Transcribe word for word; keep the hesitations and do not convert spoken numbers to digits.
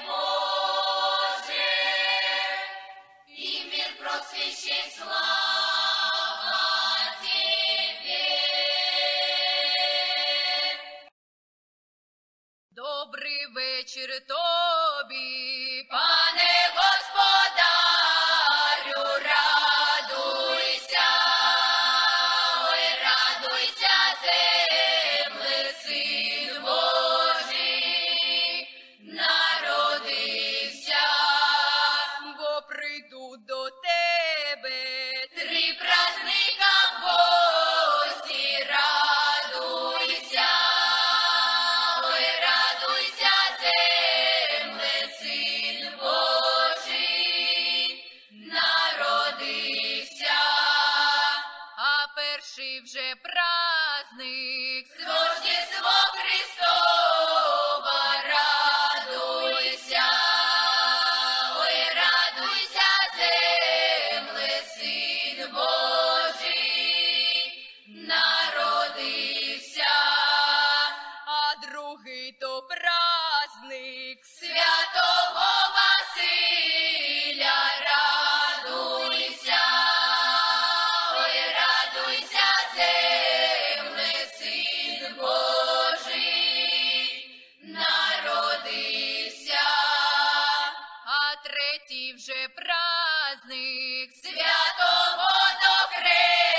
Боже, и мир просвещен, слава Тебе. Добрий вечір тобі, Пане Господарю, радуйся, ой, радуйся, земле, Син Божий народився, бо прийду до тебе. три праздника в гості, радуйся, ой, радуйся, земле, Син Божий народився. А перший вже праздник, Рождество Христова, радуйся, ой, радуйся, земле, Син Божий народився. а другий то праздник, Святого Василя, радуйся, ой, радуйся, земле, Син Божий народився. а третій вже праздник, Святого до